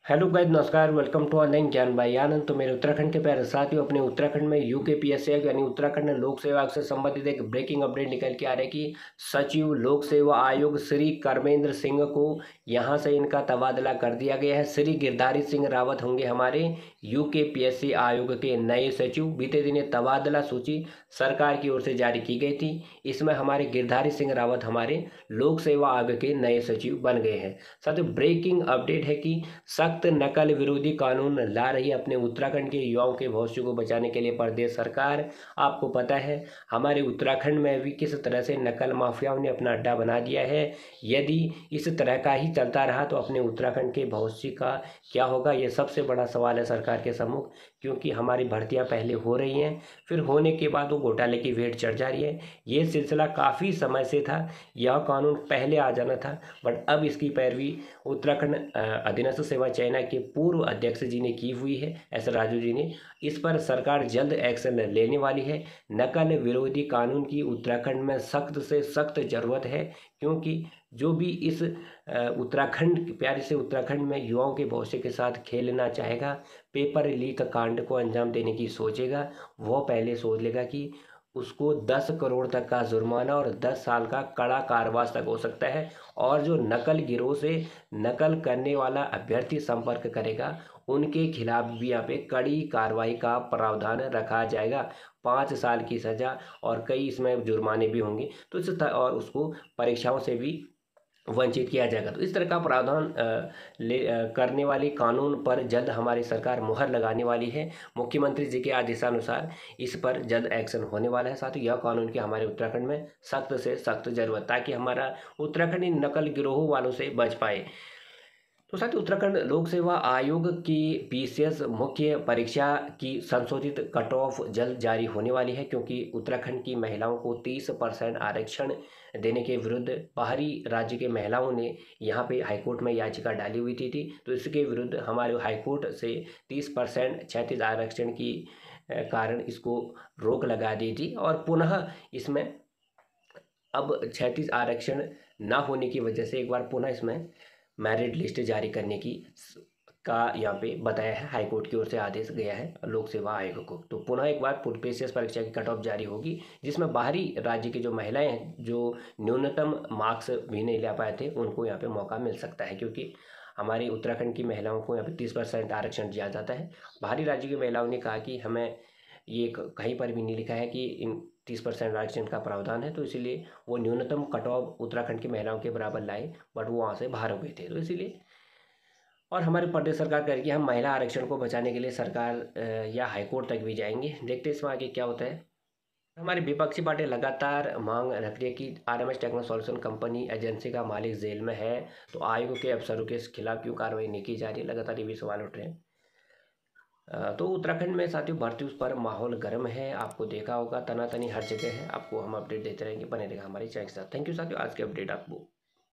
Hello guys, नमस्कार। Welcome to online Gyan Bhai आनंद। तो मेरे उत्तराखंड के प्यारे साथियों, अपने उत्तराखंड में यूकेपीएससी यानी उत्तराखंड लोक सेवा आयोग से संबंधित एक ब्रेकिंग अपडेट निकल के आ रहा है कि सचिव लोक सेवा आयोग श्री कर्मेंद्र सिंह को यहां से इनका तबादला कर दिया गया है। श्री गिरधारी सिंह रावत होंगे हमारे यूकेपीएससी आयोग के नए सचिव। बीते दिन तबादला सूची सरकार की ओर से जारी की गई थी। इसमें हमारे गिरधारी सिंह रावत हमारे लोक सेवा आयोग के नए सचिव बन गए हैं। साथ ही ब्रेकिंग अपडेट है कि सख्त नकल विरोधी कानून ला रही है अपने उत्तराखंड के युवाओं के भविष्य को बचाने के लिए प्रदेश सरकार। आपको पता है हमारे उत्तराखंड में भी किस तरह से नकल माफियाओं ने अपना अड्डा बना दिया है। यदि इस तरह का ही चलता रहा तो अपने उत्तराखंड के भविष्य का क्या होगा, ये सबसे बड़ा सवाल है सरकार के सम्मुख। क्योंकि हमारी भर्तियां पहले हो रही हैं, फिर होने के बाद वो घोटाले की वेट चढ़ जा रही है। ये सिलसिला काफ़ी समय से था, यह कानून पहले आ जाना था, बट अब इसकी पैरवी उत्तराखंड अधीनस्थ सेवा चाइना के पूर्व अध्यक्ष जी ने की हुई है, एस राजू जी ने। इस पर सरकार जल्द एक्शन लेने वाली है। नकल विरोधी कानून की उत्तराखंड में सख्त से सख्त जरूरत है, क्योंकि जो भी इस उत्तराखंड प्यारे से उत्तराखंड में युवाओं के भविष्य के साथ खेलना चाहेगा, पेपर लीक कांड को अंजाम देने की सोचेगा, वो पहले सोच लेगा कि उसको 10 करोड़ तक का जुर्माना और 10 साल का कड़ा कारावास तक हो सकता है। और जो नकल गिरोह से नकल करने वाला अभ्यर्थी संपर्क करेगा, उनके खिलाफ भी यहाँ पे कड़ी कार्रवाई का प्रावधान रखा जाएगा। 5 साल की सज़ा और कई इसमें जुर्माने भी होंगे, तो और उसको परीक्षाओं से भी वंचित किया जाएगा। तो इस तरह का प्रावधान करने वाले कानून पर जल्द हमारी सरकार मुहर लगाने वाली है। मुख्यमंत्री जी के आदेशानुसार इस पर जल्द एक्शन होने वाला है। साथ ही यह कानून की हमारे उत्तराखंड में सख्त से सख्त जरूरत, ताकि हमारा उत्तराखंड इन नकल गिरोह वालों से बच पाए। तो साथ ही उत्तराखंड लोक सेवा आयोग की पीसीएस मुख्य परीक्षा की संशोधित कट ऑफ जल्द जारी होने वाली है, क्योंकि उत्तराखंड की महिलाओं को 30% आरक्षण देने के विरुद्ध बाहरी राज्य के महिलाओं ने यहाँ पे हाईकोर्ट में याचिका डाली हुई थी। तो इसके विरुद्ध हमारे हाईकोर्ट से 30% क्षैतिज आरक्षण की कारण इसको रोक लगा दी थी। और पुनः इसमें अब क्षैतिज आरक्षण ना होने की वजह से एक बार पुनः इसमें मेरिट लिस्ट जारी करने की का यहाँ पे बताया है। हाईकोर्ट की ओर से आदेश गया है लोक सेवा आयोग को। तो पुनः एक बार पीसीएस परीक्षा की कट ऑफ जारी होगी, जिसमें बाहरी राज्य की जो महिलाएं हैं, जो न्यूनतम मार्क्स भी नहीं ले पाए थे, उनको यहाँ पे मौका मिल सकता है। क्योंकि हमारी उत्तराखंड की महिलाओं को यहाँ पे 30% आरक्षण दिया जाता है। बाहरी राज्य की महिलाओं ने कहा कि हमें ये कहीं पर भी नहीं लिखा है कि इन 30% आरक्षण का प्रावधान है, तो इसीलिए वो न्यूनतम कट ऑफ उत्तराखंड की महिलाओं के बराबर लाए, बट वो वहाँ से बाहर हो गए थे। तो इसीलिए और हमारे प्रदेश सरकार कह रही है कि हम महिला आरक्षण को बचाने के लिए सरकार या हाईकोर्ट तक भी जाएंगे। देखते हैं इसमें आगे क्या होता है। हमारी विपक्षी पार्टी लगातार मांग रख रही है कि R M S techno solution company agency का मालिक जेल में है, तो आयोग के अफसरों के खिलाफ क्यों कार्रवाई नहीं की जा रही है, लगातार ये भी सवाल उठ रहे हैं। तो उत्तराखंड में साथियों भर्ती उस पर माहौल गर्म है, आपको देखा होगा, तनातनी हर जगह है। आपको हम अपडेट देते रहेंगे, बने रहेगा हमारे चैनल के साथ। थैंक यू साथियों, आज के अपडेट आपको